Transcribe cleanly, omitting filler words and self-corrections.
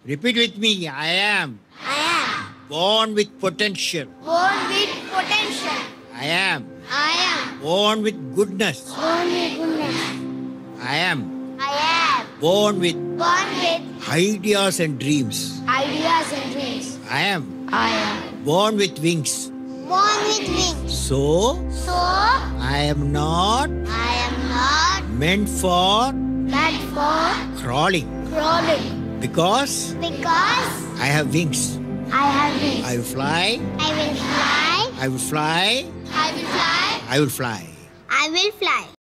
Repeat with me. I am I am born with potential. born with potential. I am I am born with goodness. born with goodness. I am I am born with born with ideas and dreams. ideas and dreams. I am I am born with wings. born with wings. So, So I am not I am not meant for meant for crawling crawling because because I have wings. I have wings. I will fly. I will fly. I will fly. I will fly. I will fly. I will fly.